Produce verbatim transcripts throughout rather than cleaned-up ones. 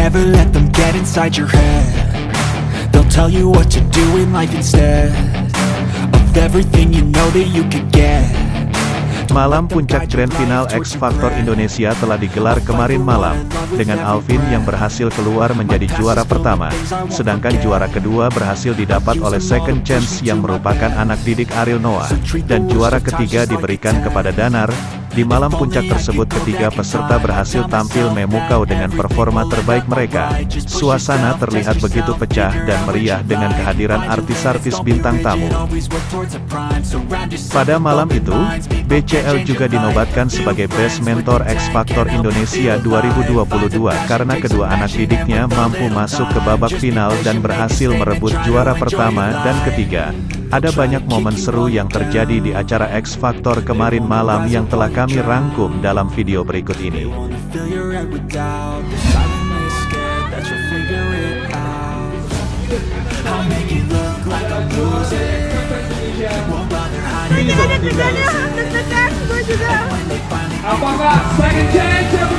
never let them get inside your head. They'll tell you what to do in life instead of everything you know that you could get. Malam puncak Grand Final X Factor Indonesia telah digelar kemarin malam, dengan Alvin yang berhasil keluar menjadi juara pertama, sedangkan juara kedua berhasil didapat oleh Second Chance yang merupakan anak didik Ariel Noah, dan juara ketiga diberikan kepada Danar. Di malam puncak tersebut ketiga peserta berhasil tampil memukau dengan performa terbaik mereka. Suasana terlihat begitu pecah dan meriah dengan kehadiran artis-artis bintang tamu. Pada malam itu, B C L juga dinobatkan sebagai Best Mentor X Factor Indonesia dua ribu dua puluh dua karena kedua anak didiknya mampu masuk ke babak final dan berhasil merebut juara pertama dan ketiga. Ada banyak momen seru yang terjadi di acara X Factor kemarin malam yang telah kami rangkum dalam video berikut ini. Apakah Second Chance yang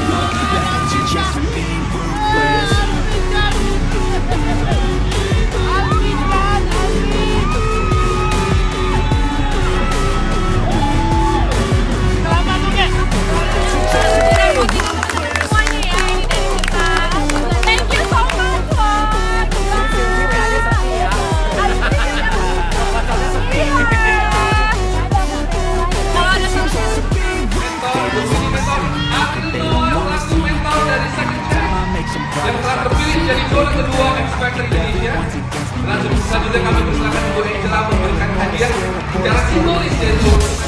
yang telah terpilih jadi juara kedua X Factor Indonesia. Langsung selanjutnya kami persilakan Bu Angela memberikan hadiah secara simbolis yaitu